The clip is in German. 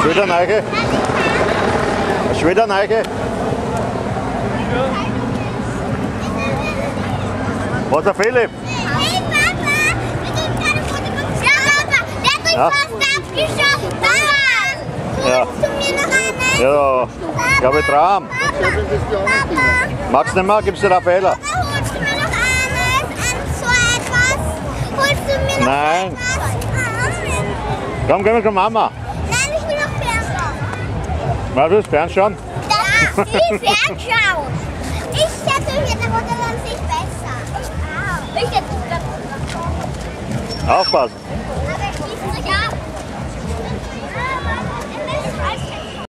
Schon wieder Neiche? Schon wieder Neiche? Was der Philipp? Hey Papa, wir gehen gerade vor die Kunst. Ja Papa, der hat Ja? uns fast abgeschossen. Papa, Ja. holst du mir noch eine? Ja, ich habe Traum. Papa, Magst du nicht mehr? Gibst du Raffaella? Papa, holst du mir noch so etwas? Holst du mir noch Nein. etwas? Komm, gehen wir zur Mama. Nein, ich will noch fernschauen. Was willst du fernschauen? Das ist fernschauen. Ich schätze, hier der Wunderland sich besser. Ich hätte Aufpassen.